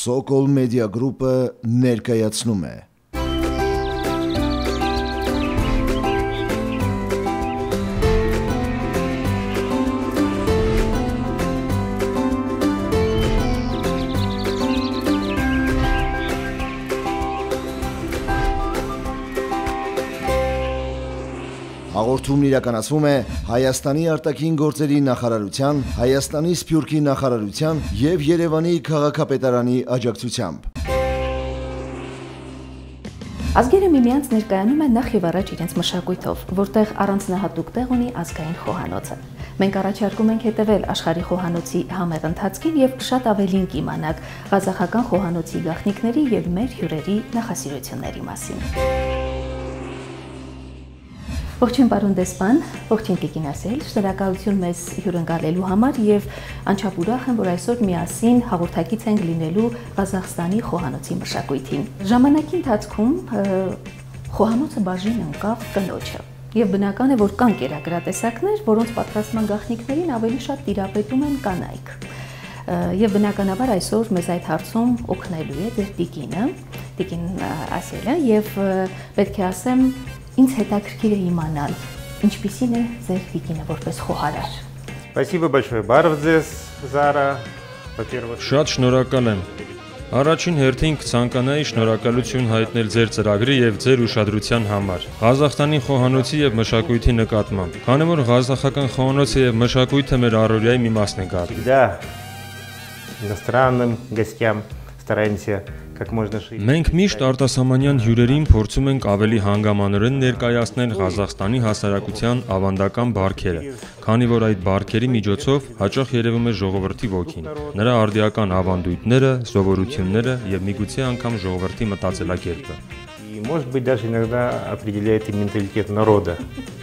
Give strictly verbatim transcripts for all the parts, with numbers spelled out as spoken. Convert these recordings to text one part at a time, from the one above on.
Սոկոլ մեդիա գրուպը ներկայացնում է։ Հաղորդումն իրականացվում է Հայաստանի արտաքին գործերի նախարարության, Հայաստանի Սփյուռքի նախարարության և Երևանի քաղաքապետարանի աջակցությամբ։ Ազգերը միմյանց ներկայանում են նախ և առաջ իրենց մշակույթով, որտեղ առանձնահատուկ տեղ ունի ազգային խոհանոցը։ Մենք առաջարկում ենք հետևել աշխարհի խոհանոցի համեղ ընթացքին և շատ ավելին կիմանաք ղազախական խոհանոցի գաղտնիքների և մեր հյուրերի նախասիրությունների մասին։ Ողջույն պարոն դեսպան, ողջույն տիկին Ասել, շնորհակալություն մեզ հյուրընկալելու համար և անչափ ուրախ եմ, որ այսօր միասին հաղորդակից ենք լինելու Ղազախստանի խոհանոցի մշակույթին։ Ժամանակի ընթացքում խոհանոցը բաժին ընկավ կնոջը, և բնական է, որ կան կերակրատեսակներ, որոնց պատրաստման գաղտնիքներին ավելի շատ տիրապետում են կանայք։ Եվ բնականաբար այսօր մեզ այդ հարցում օգնելու է ձեր տիկինը, տիկին Ասելը, և պետք է ասեմ, ինձ հետաքրքիր է իմանալ, ինչպիսին է ձեր տիկինը որպես խոհարար։ Спасибо большое, բարև ձեզ, Զարա, во-первых։ Շատ շնորհակալ եմ։ Առաջին հերթին կցանկանայի շնորհակալություն հայտնել ձեր ծրագրի եւ ձեր ուշադրության համար Ղազախստանի խոհանոցի եւ մշակույթի նկատմամբ, քանի որ ղազախական խոհանոցը եւ մշակույթը մեր առօրյայի մի մասն է գալի։ Да, иностранным гостям стараемся как можно шире։ Մենք միշտ արտասահմանյան հյուրերին փորձում ենք ավելի հանգամանորեն ներկայացնել Ղազախստանի հասարակության ավանդական բարքերը, քանի որ այդ բարքերի միջոցով հաճախ երևում է ժողովրդի ոգին, նրա արդիական ավանդույթները, սովորությունները եւ միգուցե անգամ ժողովրդի մտածելակերպը։ И может быть даже иногда определяет и менталитет народа.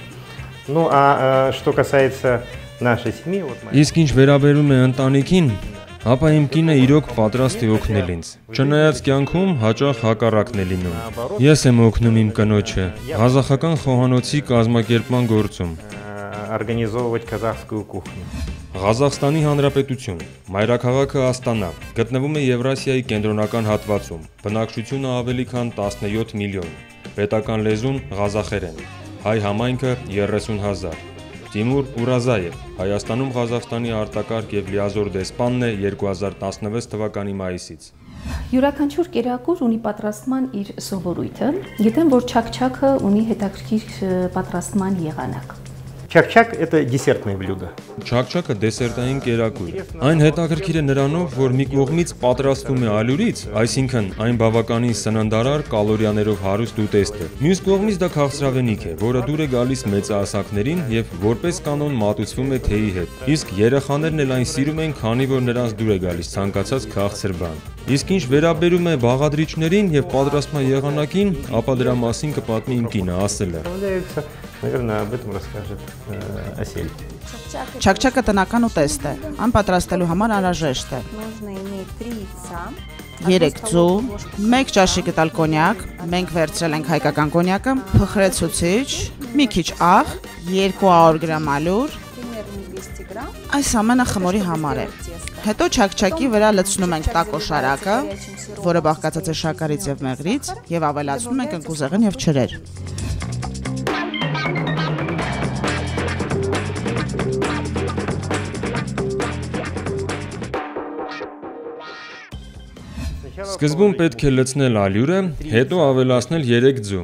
Ну а что касается нашей семьи, вот моя… Իսկ ինչ վերաբերում է ընտանիքին, ապա իմ կինը իրոք պատրաստ է օգնել ինձ։ Չնայած կյանքում հաճախ հակառակն է լինում։ Ես եմ օգնում իմ կնոջը ղազախական խոհանոցի կազմակերպման գործում։ Организовывать казахскую кухню։ Ղազախստանի Հանրապետություն, մայրաքաղաքը Աստանա, գտնվում է Եվրասիայի կենտրոնական հատվածում, բնակչությունը ավելի քան տասնյոթ միլիոն, պետական լեզուն ղազախերեն, հայ համայնքը երեսուն հազար։ Timur Urazaev, Հայաստանում Ղազախստանի արտակարգ և լիազոր դեսպանն է երկու հազար տասնվեց թվականի մայիսից։ Յուրաքանչյուր կերակուր ունի պատրաստման իր սովորույթը, գիտեմ, որ չակ-չակը ունի հետաքրքիր պատրաստման եղանակ։ Чак-чак – это десертное блюдо։ Չակ-չակը դեսերտային կերակուր է։ Այն հետաքրքիր է նրանով, որ մի կողմից պատրաստվում է ալյուրից, այսինքն այն բավականին սննդարար կալորիաներով հարուստ ուտեստ է։ Մյուս կողմից դա քաղցրավենիք է, որը դուր է գալիս մեծահասակներին և որպես կանոն մատուցվում է թեյի հետ։ Իսկ երեխաներն էլ այն սիրում են, քանի որ նրանց դուր է գալիս ցանկացած քաղցր բան։ Իսկ ինչ վերաբերում է բաղադրիչներին և պատրաստման եղանակին, ապա դրա մասին կպատմի իմ կինը Ասելը։ Наверное, об этом расскажет Ասել։ Չակ-չակը տնական ուտեստ է, այն պատրաստելու համար անհրաժեշտ է երեք ձու, մեկ ճաշի գտալ կոնյակ, մենք վերցրել ենք հայկական կոնյակը, փխրեցուցիչ, մի քիչ աղ, երկու հարյուր գրամ ալյուր, այս ամենը խմորի համար է։ Հետո չակ-չակի վրա լցնում ենք տակոշարակը, որը բաղկացած է շաքարից և մեղրից, և ավելացնում ենք ընկուզեղեն և ջրեր։ Սկզբում պետք է լցնել ալյուրը, հետո ավելացնել երեք ձու։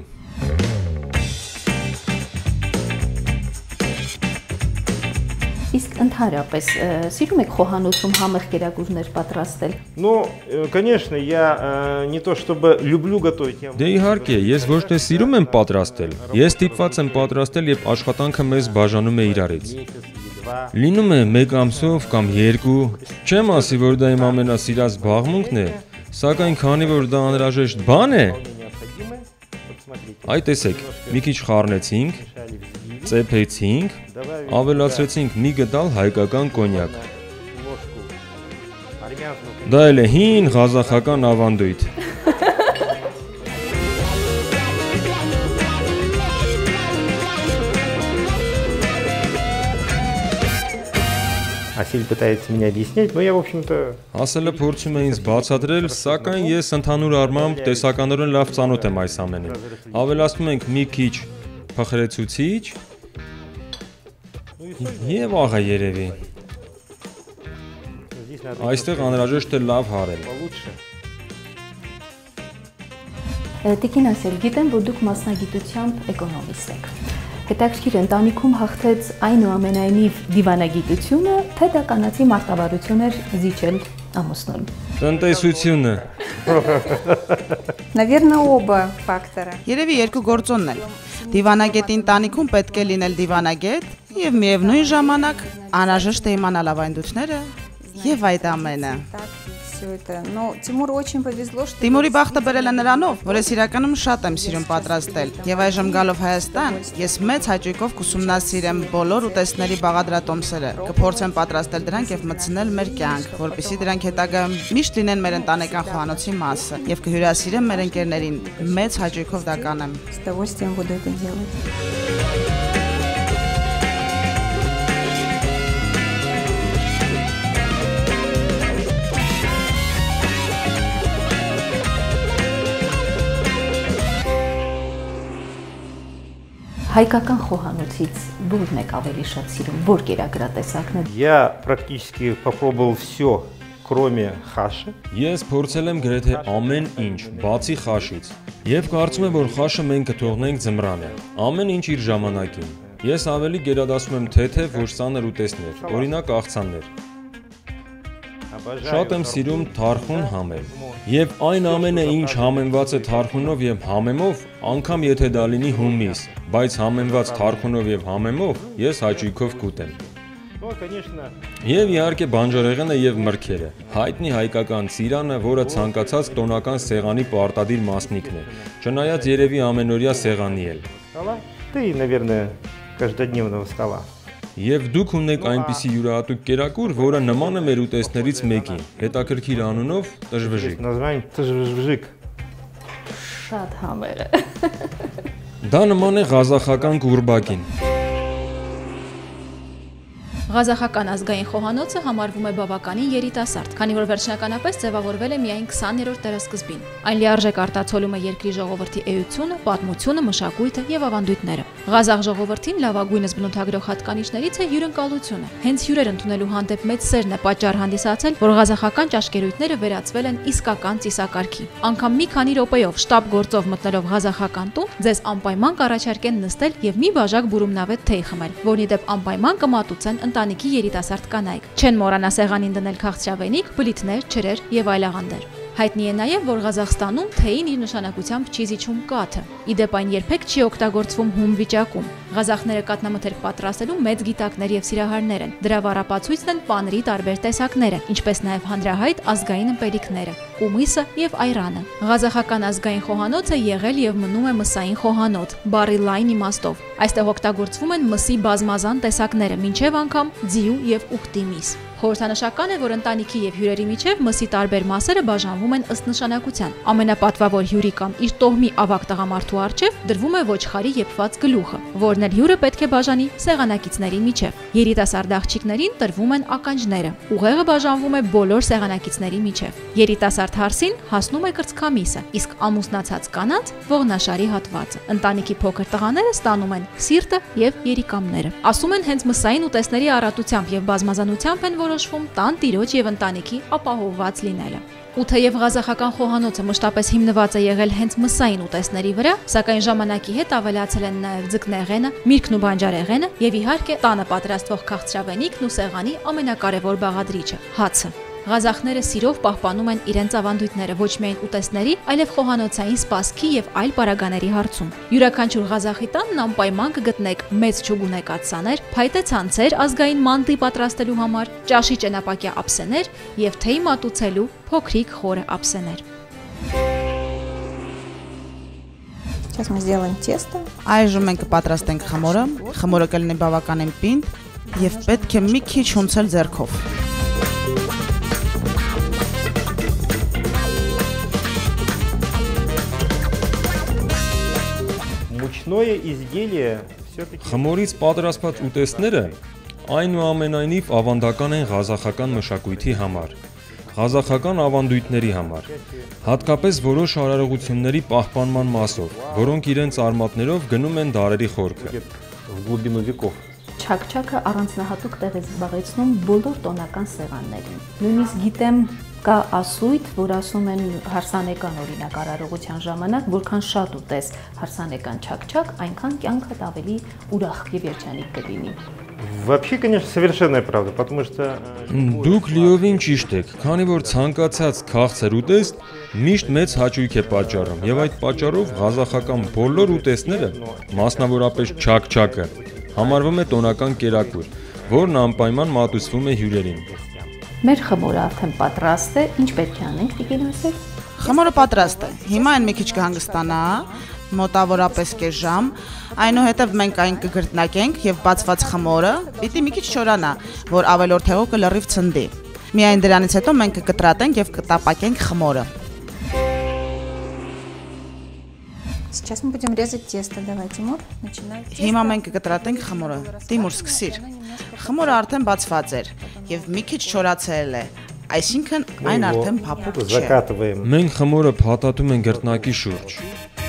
Իսկ ընդհանրապես սիրում եք խոհանոցում համեղ կերակուրներ պատրաստել։ Ну, конечно, я не то чтобы люблю готовить։ Դե իհարկե, ես ոչ թե սիրում եմ պատրաստել, ես ստիպված եմ պատրաստել, երբ աշխատանքը մեզ բաժանում է իրարից։ Լինում է մեկ ամսով կամ երկու, չեմ ասի, որ դա իմ ամենասիրած զբաղմունքն է, սակայն քանի որ դա անհրաժեշտ բան է, այ տեսեք, մի քիչ խառնեցինք, ծեփեցինք, ավելացրեցինք մի գդալ հայկական կոնյակ։ Դա էլ է հին ղազախական ավանդույթ։ Асель пытается меня объяснять, но я, в общем-то... Ասելը փորձում է ինձ բացատրել, սակայն ես ընդհանուր առմամբ տեսականորեն լավ ծանոթ եմ այս ամենին։ Ավելացնում ենք մի քիչ փխրեցուցիչ եւ աղա երևի։ Այստեղ անհրաժեշտ է լավ հարել։ Տիկին ասել, գիտեմ, որ դուք մասնագիտությամբ էկոնոմիստ եք։ Հետաքրքիր ընտանիքում հաղթեց այնուամենայնիվ դիվանագիտությունը, թե դա կանացի մարտավարություն էր զիջել ամուսնուն։ Տնտեսությունը։ Наверное, оба фактора. Երևի երկու գործոնն են։ Դիվանագետի ընտանիքում պետք է լինել դիվանագետ եւ միևնույն ժամանակ անհրաժեշտ է իմանալ ավանդույթները եւ այդ ամենը։ Все это. Но Тимуру очень повезло, что Տիմուրի բախտը բերել է նրանով, որ ես իրականում շատ եմ սիրում պատրաստել։ Եվ այժմ գալով Հայաստան, ես մեծ հաճույքով կուսումնասիրեմ բոլոր ուտեստների բաղադրատոմսերը, կփորձեմ պատրաստել դրանք եւ մտցնել մեր կյանք, որպեսզի դրանք հետագայում միշտ լինեն մեր ընտանեկան խոհանոցի մասը եւ կհյուրասիրեմ մեր ընկերներին։ Մեծ հաճույքով դա կանեմ։ с удовольствием буду это делать. Հայկական խոհանոցից որն եք ավելի շատ սիրում, որ կերակրատեսակն է։ Я практически попробовал все, кроме хаши. Ես փորձել եմ գրեթե ամեն ինչ, բացի խաշից։ Եվ կարծում եմ, որ խաշը մենք կթողնենք ձմռանը։ Ամեն ինչ իր ժամանակին։ Ես ավելի գերադասում եմ թեթև, ոչ ծանր ուտեստներ, օրինակ աղցաններ։ Շատ եմ սիրում թարխուն համել։ Եվ այն ամենը, ինչ համեմված է թարխունով եւ համեմով, անգամ եթե դա լինի հումիս, բայց համեմված թարխունով եւ համեմով, ես հաճույքով կուտեմ։ Եվ իհարկե բանջարեղենը եւ մրգերը։ Հայտնի հայկական ծիրանը, որը ցանկացած տոնական սեղանի պարտադիր մասնիկն է, չնայած երևի ամենօրյա սեղանի էլ։ Ты, наверное, каждодневного стола. Եվ դուք ունեք այնպիսի յուրահատուկ կերակուր, որը նման է մեր ուտեստներից մեկին, հետաքրքիր անունով տժվժիկ։ Название тыжвыжик. Շատ համեր է։ Դա նման է ղազախական կուրբակին։ Ղազախական ազգային խոհանոցը համարվում է բավականին երիտասարդ, քանի որ վերջնականապես ձևավորվել է միայն քսաներորդ դարասկզբին։ Այն լիարժեք արտացոլում է երկրի ժողովրդի էությունը, պատմությունը, մշակույթը եւ ավանդույթները։ Ղազախ ժողովրդին լավագույնս բնութագրող հատկանիշներից է հյուրընկալությունը։ Հենց հյուրեր ընդունելու հանդեպ մեծ սերն է պատճառ հանդիսացել, որ ղազախական ճաշկերույթները վերածվել են իսկական ծիսակարգի։ Անկամ մի քանի րոպեով շտապ գործով մտնելով ղազախական տուն, ձեզ անպայման կառաջարկեն նստել եւ մի բաժակ բուրումնավետ թեյ խմել, որն ի դեպ անպայման կմատուցեն ընտանիքի երիտասարդ կանայք։ Չեն մոռանա սեղանին դնել քաղցրավենիք, բլիթներ, ջրեր եւ այլ աղանդեր։ Հայտնի է նաև, որ Ղազախստանում թեյին իր նշանակությամբ չի զիջում կաթը։ Ի դեպ այն երբեք չի օգտագործվում հում վիճակում։ Ղազախները կաթնամթերք պատրաստելու մեծ գիտակներ եւ սիրահարներ են։ Դրա վառապացույցն են պանրի տարբեր տեսակները, ինչպես նաև հանրահայտ ազգային ըմպելիքները՝ կումիսը եւ այրանը։ Ղազախական ազգային խոհանոցը եղել եւ մնում է մսային խոհանոց, բառի լայն իմաստով։ Այստեղ օգտագործվում են մսի բազմազան տեսակները, մինչև անգամ ձիու եւ ուխտի միս։ Խորհրդանշական է, որ ընտանիքի եւ հյուրերի միջև մսի տարբեր մասերը բաժանվում են ըստ նշանակության։ Ամենապատվավոր հյուրի կամ իր տոհմի ավագ տղամարդու առջև դրվում է ոչխարի եփված գլուխը, որն էլ հյուրը պետք է բաժանի սեղանակիցների միջև։ Երիտասարդ աղջիկներին տրվում են ականջները։ Ուղեղը բաժանվում է բոլոր սեղանակիցների միջև։ Երիտասարդ հարսին հասնում է կրծքամիսը, իսկ ամուսնացած կանանց ողնաշարի հատվածը։ Ընտանիքի փոքր տղաները ստանում են սիրտը եւ երիկամները։ Ասում են, հենց մսային ուտեստների առատությամբ եւ բազմազանությամբ են որոշվում տան տիրոջ եւ ընտանիքի ապահովված լինելը։ Ու թեև ղազախական խոհանոցը մշտապես հիմնված է եղել հենց մսային ուտեստների վրա, սակայն ժամանակի հետ ավելացել են նաև ձկնեղենը, միրգն ու բանջարեղենը եւ իհարկե տանը պատրաստվող քաղցրավենիքն ու սեղանի ամենակարևոր բաղադրիչը՝ հացը։ Ղազախները սիրով պահպանում են իրենց ավանդույթները ոչ միայն ուտեստների, այլև խոհանոցային սպասքի եւ այլ պարագաների հարցում։ Յուրաքանչյուր ղազախի տանն անպայման կգտնեք մեծ չուգունեկած սաներ, փայտե ցանցեր ազգային մանտի պատրաստելու համար, ճաշի ճենապակյա ափսեներ եւ թեյ մատուցելու փոքրիկ խորը ափսեներ։ Сейчас мы сделаем тесто. Այժմ մենք կպատրաստենք խմորը, խմորը կլինի բավականին պինդ եւ պետք է մի քիչ հունցել ձեռքով։ Մուչное изделие все-таки Խմորից պատրաստված ուտեստները այնուամենայնիվ ավանդական են ղազախական մշակույթի համար, ղազախական ավանդույթների համար, հատկապես որոշ արարողությունների պահպանման մասով, որոնք իրենց արմատներով գնում են դարերի խորքը։ Չակ-չակը առանձնահատուկ տեղ է զբաղեցնում բոլոր տոնական սեղաններին։ Նույնիսկ գիտեմ կա ասույթ, որ ասում են հարսանեկան օրինակ արարողության ժամանակ, որքան շատ ուտես հարսանեկան չակ-չակ, այնքան կյանքդ ավելի ուրախ եւ երջանիկ կլինի։ Вообще, конечно, совершенная правда, потому что Դուք լիովին ճիշտ եք, քանի որ ցանկացած քաղցր ուտեստ միշտ մեծ հաճույք է պատճառում, եւ այդ պատճառով ղազախական բոլոր ուտեստները, մասնավորապես չակ-չակը, համարվում է տոնական կերակուր, որն անպայման մատուցվում է հյուրերին։ Մեր խմորը արդեն պատրաստ է, ինչ պետք է անենք, Տիկին ասել։ Խմորը պատրաստ է։ Հիմա այն մի քիչ կհանգստանա, մոտավորապես կես ժամ, այնուհետև մենք այն կգրտնակենք եւ բացված խմորը պիտի մի քիչ չորանա, որ ավելորդ հեղուկը լրիվ ցնդի։ Միայն դրանից հետո մենք կկտրատենք եւ կտապակենք խմորը։ Сейчас мы будем резать тесто. Давай, Тимур, начинай. Հիմա մենք կկտրատենք խմորը։ Տիմուր, սկսիր։ Խմորը արդեն բացված էր եւ մի քիչ չորացել է։ Այսինքն այն արդեն փափուկ չէ։ закатываем. Մենք խմորը փաթաթում ենք գրտնակի շուրջ։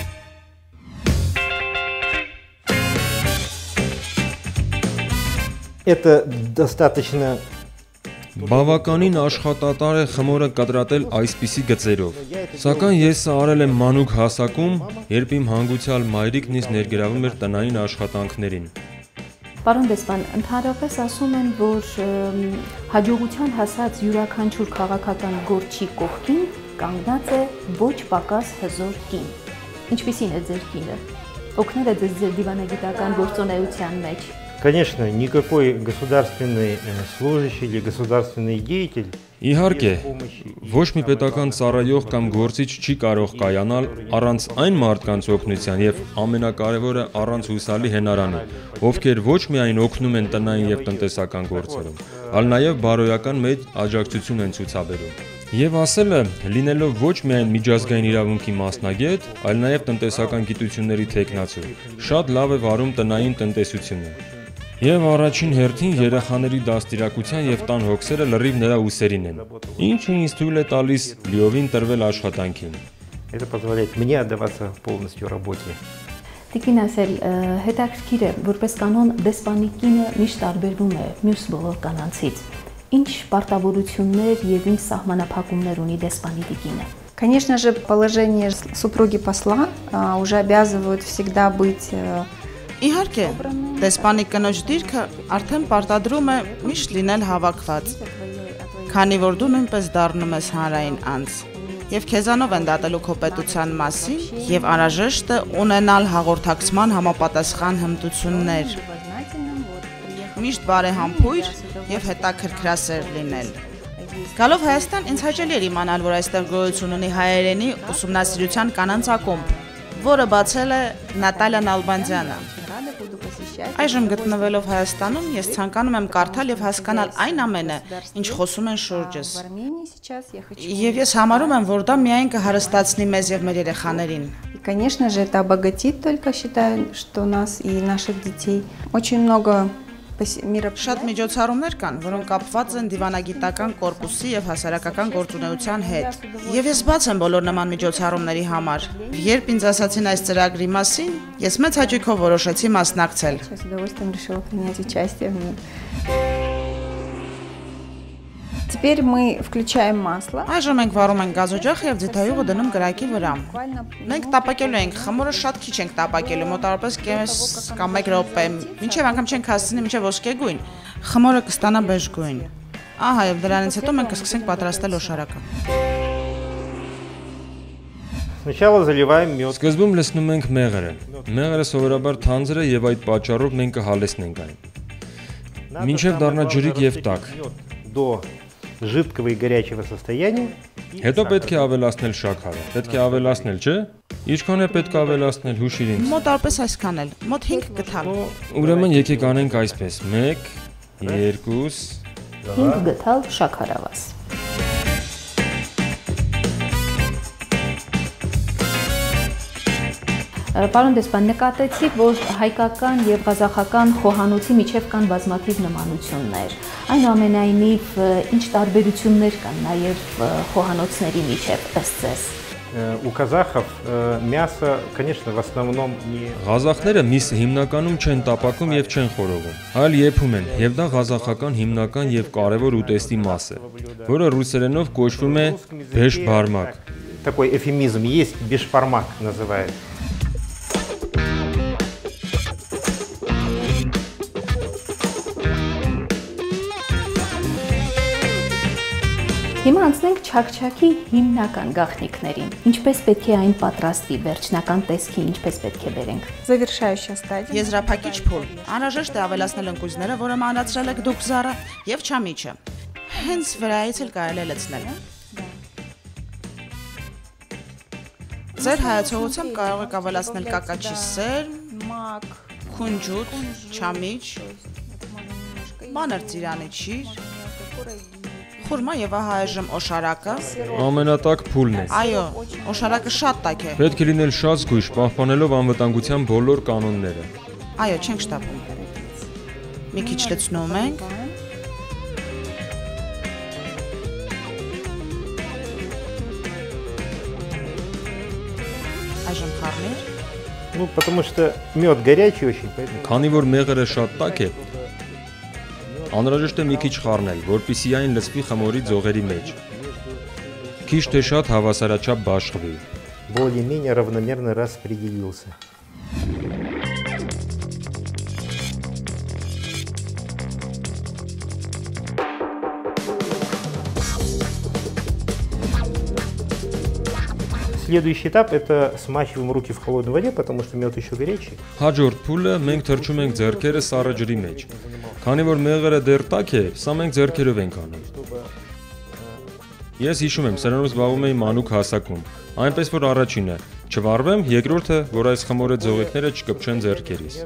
Это достаточно Բավականին աշխատատար է խմորը կտրատել այսպիսի գծերով, սակայն ես սա արել եմ մանուկ հասակում, երբ իմ հանգուցյալ մայրիկն ինձ ներգրավում էր տնային աշխատանքներին։ Պարոն դեսպան, ընդհանրապես ասում են, որ հաջողության հասած յուրաքանչյուր քաղաքական գործի կողքին կանգնած է ոչ պակաս հզոր կին։ Ինչպիսին է ձեր կինը։ Օգնել է ձեզ ձեր դիվանագիտական գործունեության մեջ։ Конечно, никакой государственный служащий или государственный деятель Իհարկե, ոչ մի պետական ծառայող կամ գործիչ չի կարող կայանալ առանց այն մարդկանց օգնության եւ ամենակարևորը առանց հուսալի հենարանի, ովքեր ոչ միայն օգնում են տնային եւ տնտեսական գործերում, այլ նաեւ բարոյական մեծ աջակցություն են ցուցաբերում։ Եվ ասելը, լինելով ոչ միայն միջազգային իրավունքի մասնագետ, այլ նաեւ տնտեսական գիտությունների թեկնածու, շատ լավ է վարում տնային տնտեսությունը։ Եվ առաջին հերթին երեխաների դաստիարակության եւ տան հոգսերը լրիվ նրա ուսերին են, ինչը ինձ թույլ է տալիս լիովին տրվել աշխատանքին։ это позволяет мне отдаваться полностью работе. Տիկին ասել, հետաքրքիր է, որպես կանոն դեսպանի կինը միշտ տարբերվում է մյուս բոլոր կանանցից։ Ինչ պարտավորություններ եւ ինչ սահմանափակումներ ունի դեսպանի տիկինը։ Конечно же, положение супруги посла а, уже обязывают всегда быть Իհարկե, դեսպանի կնոջ դիրքը արդեն պարտադրում է միշտ լինել հավաքված, քանի որ դու նույնպես դառնում ես հանրային անձ, եւ քեզանով են դատելու քո պետության մասին եւ անհրաժեշտ է ունենալ հաղորդակցման համապատասխան հմտություններ, միշտ բարեհամբույր եւ հետաքրքրասեր լինել։ Գալով Հայաստան ինձ հաճելի էր իմանալ, որ այստեղ գոյություն ունի հայերենի ուսումնասիրության կանանց ակումբ, որը բացել է Նատալիան Ալբանդյանը։ Այժմ գտնվելով Հայաստանում ես ցանկանում եմ կարդալ եւ հասկանալ այն ամենը, ինչ խոսում են շուրջս։ Եվ ես համարում եմ, որ դա միայն կհարստացնի մեզ եւ մեր երեխաներին։ И, конечно же, это обогатит только, считаю, что нас и наших детей. Очень много Շատ միջոցառումներ կան, որոնք կապված են դիվանագիտական կորպուսի եւ հասարակական գործունեության հետ։ Եվ ես բաց եմ բոլոր նման միջոցառումների համար։ Երբ ինձ ասացին այս ծրագրի մասին, ես մեծ հաճույքով որոշեցի մասնակցել։ С удовольствием решила принять участие в нем. Теперь мы включаем масло. Այժմ մենք վառում ենք գազօջախը եւ ձիթայուղը դնում կրակի վրա։ Մենք տապակելու ենք, խմորը շատ քիչ ենք տապակելու, մոտավորապես կես կամ մեկ րոպե, մինչեւ անգամ չենք հասցնի մինչեւ ոսկեգույն։ Խմորը կստանա բեժգույն։ Ահա եւ դրանից հետո մենք կսկսենք պատրաստել օշարակը։ Сначала заливаем мед. Սկզբում լցնում ենք մեղրը։ Մեղրը սովորաբար թանձր է եւ այդ պատճառով մենք կհալեցնենք այն։ Մինչեւ դառնա ջրիկ եւ տաք։ До жидкого и горячего состояния. Հետո պետք է ավելացնել շաքարը։ Պետք է ավելացնել, չէ՞։ Ինչքան է պետք ավելացնել, հուշիր ինձ։ Մոտավորապես այսքան էլ, մոտ հինգ գթալ։ Ուրեմն եկեք անենք այսպես. մեկ, երկու, հինգ գթալ շաքարավազ։ Պարոն դեսպան, նկատեցի, որ հայկական եւ ղազախական խոհանոցի միջև կան բազմաթիվ նմանություններ։ Այնուամենայնիվ, ինչ տարբերություններ կան նաեւ խոհանոցների միջև ըստ ձեզ։ У казахов мясо, конечно, в основном не... Ղազախները միսը հիմնականում չեն տապակում եւ չեն խորովում, այլ եփում են, եւ դա ղազախական հիմնական եւ կարեւոր ուտեստի մաս է, որը ռուսերենով կոչվում է բեշբարմակ։ Такой эвфемизм есть, бешбармак называют. Հիմա անցնենք չաքչաքի հիմնական գաղտնիքներին։ Ինչպես պետք է այն պատրաստի, վերջնական տեսքի ինչպես պետք է բերենք։ Завершающая стадия. Եզրափակիչ փուլ։ Անհրաժեշտ է ավելացնել ընկույզները, որը մանրացրել եք դուք զառը, եւ չամիչը։ Հենց վրայից էլ կարելի է լցնել։ Ձեր հայացողությամբ կարող եք ավելացնել կակաչի սեր, Мак. քունջուտ, չամիչ, մանր ծիրանի ճիր, խուրմա եւ ահա այժմ օշարակը։ Ամենատակ փուլն է։ Այո, օշարակը շատ տաք է։ Պետք է լինել շատ զգույշ, պահպանելով անվտանգության բոլոր կանոնները։ Այո, չենք շտապում։ Մի քիչ լցնում ենք։ Այժմ խառնիր։ Ну, потому что мед горячий очень, поэтому... Քանի որ մեղրը շատ տաք է, անհրաժեշտ է մի քիչ խառնել, որպեսզի այն լցվի խմորի ձողերի մեջ։ Քիչ թե շատ հավասարաչափ բաշխվի։ более-менее равномерно распределился. Следующий этап это смачиваем руки в холодной воде, потому что мед еще горячий. Հաջորդ փուլը մենք թրջում ենք ձեռքերը սառը ջրի մեջ։ Քանի որ մեղրը դեռ տաք է, սա մենք ձեռքերով ենք անում։ Ես հիշում եմ, սրանով զբաղվում էի մանուկ հասակում, այնպես որ առաջինը չվառվեմ, երկրորդը, որ այս խմորը ձողիկները չկպչեն ձեռքերիս։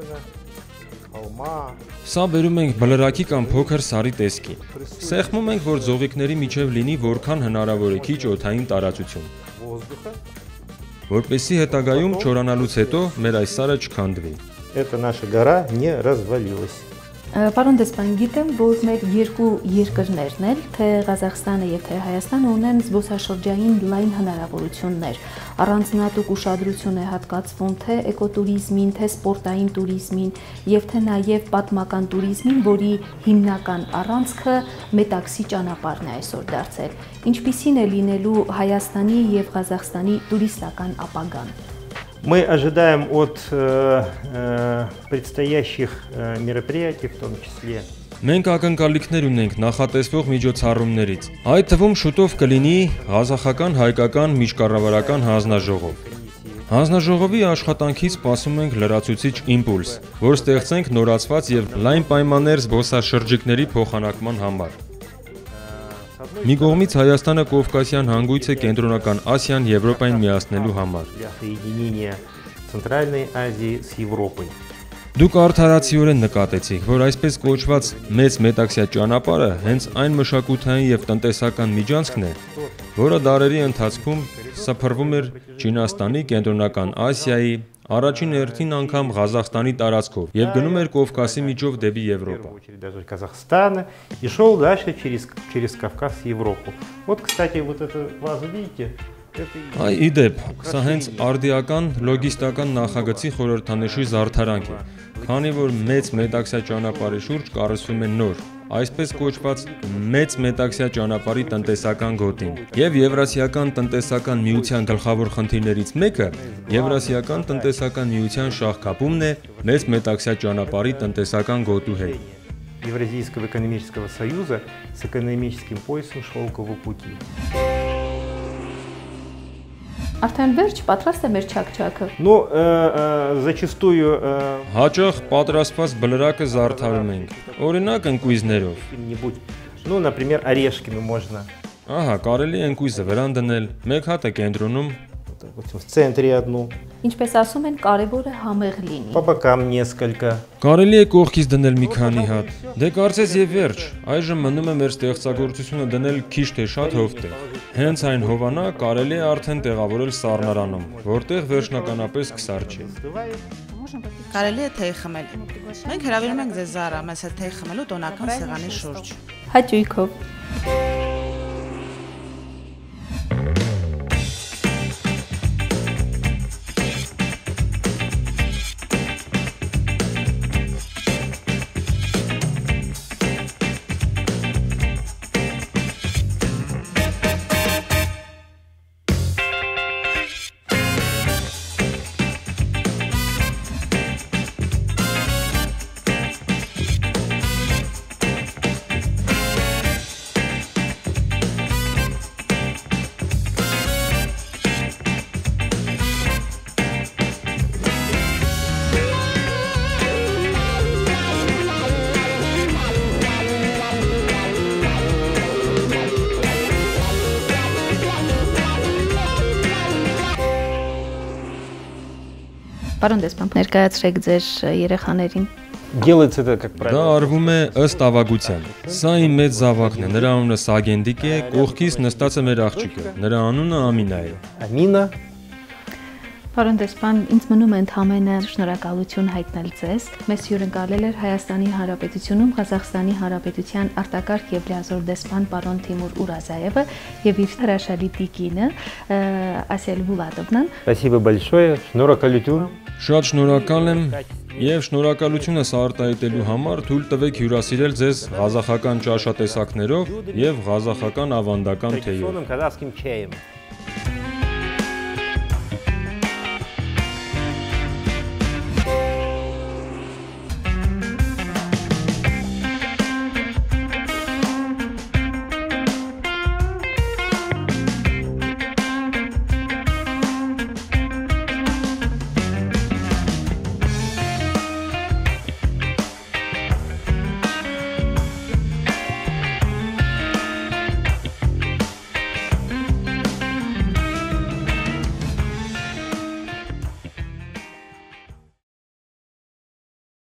Սա բերում ենք բլրակի կամ փոքր սարի տեսքի։ Սեղմում ենք, որ ձողիկների միջև լինի որքան հնարավոր է քիչ օդային տարածություն, որպեսզի հետագայում չորանալուց հետո մեր այս սարը չքանդվի։ Эта наша гора не развалилась. Պարոն դեսպան, գիտեմ, որ մեր երկու երկրներն էլ, թե Ղազախստանը եւ թե Հայաստանը ունեն զբոսաշրջային լայն հնարավորություններ։ Առանձնատուկ ուշադրություն է հատկացվում թե էկոտուրիզմին, թե սպորտային տուրիզմին եւ թե նաեւ պատմական տուրիզմին, որի հիմնական առանցքը մետաքսի ճանապարհն է այսօր дարձել։ Ինչպիսին է լինելու Հայաստանի եւ Ղազախստանի տուրիստական ապագան։ Мы ожидаем от э, э, предстоящих э, мероприятий, в том числе. Մենք ակնկալիքներ ունենք նախատեսվող միջոցառումներից։ Այդ թվում շուտով կլինի ղազախական հայկական միջկառավարական հանձնաժողով։ Հանձնաժողովի աշխատանքից սպասում ենք լրացուցիչ իմպուլս, որ ստեղծենք նորացված եւ լայն պայմաններ զբոսաշրջիկների փոխանակման համար։ Մի կողմից Հայաստանը Կովկասյան հանգույց է Կենտրոնական Ասիան Եվրոպային միացնելու համար։ Դուք արդարացիորեն նկատեցիք, որ այսպես կոչված մեծ մետաքսյա ճանապարհը հենց այն մշակութային եւ տնտեսական միջանցքն է, որը դարերի ընթացքում սփռվում էր Չինաստանի, Կենտրոնական Ասիայի, առաջին հերթին անգամ Ղազախստանի տարածքով եւ գնում էր Կովկասի միջով դեպի Եվրոպա։ Казахстана и шел дальше через через Кавказ в Европу. Вот, кстати, вот это вазу, видите? Այ իդեպ, սա հենց արդիական լոգիստական նախագծի խորհրդանշի զարդարանք է, քանի որ մեծ մետաքսյա ճանապարհի շուրջ կառուցվում է նոր, այսպես կոչված մեծ մետաքսյա ճանապարհի տնտեսական գոտին։ Եվ Եվրասիական տնտեսական միության գլխավոր խնդիրներից մեկը Եվրասիական տնտեսական միության շահկապումն է մեծ մետաքսյա ճանապարհի տնտեսական գոտու հետ։ Евразийского экономического союза с экономическим поясом шелкового пути. Արդեն վերջ պատրաստ է մեր չաքչաքը։ Ну, зачастую Հաճախ պատրաստված բլրակը զարդարում ենք, օրինակ ընկույզներով։ Ну, например, орешками можно. Ահա, կարելի է ընկույզը վրան դնել, մեկ հատ է կենտրոնում, допустим, в центре одну, Ինչպես ասում են, կարևորը համեղ լինի։ по бокам несколько. Կարելի է կողքից դնել մի քանի հատ։ Դե կարծես եւ վերջ, այժմ մնում է մեր ստեղծագործությունը դնել քիչ թե շատ հովտեղ։ Հենց այն հովանա կարելի է արդեն տեղավորել սառնարանում, որտեղ վերջնականապես քսար չի։ Կարելի է թեյ խմել։ Մենք հրավիրում ենք ձեզ Զարա, մեզ հետ թեյ խմելու տոնական սեղանի շուրջ։ Հաճույքով։ Պարոն դեսպան, ներկայացրեք ձեր երեխաներին։ Делается это, как Դա правило. արվում է ըստ ավագության։ Սա իմ մեծ զավակն է, նրա անունը Սագենդիկ է, կողքից նստած է մեր աղջիկը։ Նրա անունը Ամինա է։ Амина. Պարոն դեսպան, ինձ մնում է ընդհանրապես շնորհակալություն հայտնել ձեզ։ Մեզ հյուրընկալել էր Հայաստանի Հանրապետությունում Ղազախստանի Հանրապետության արտակարգ եւ լիազոր դեսպան պարոն Timur Urazaevը եւ իր հրաշալի տիկինը Ասել Վուլադովնան։ Спасибо большое. Շնորհակալություն. Շատ շնորհակալ եմ եւ շնորհակալությունս արտահայտելու համար թույլ տվեք հյուրասիրել ձեզ ղազախական ճաշատեսակներով եւ ղազախական ավանդական թեյով։ Казахским чаем.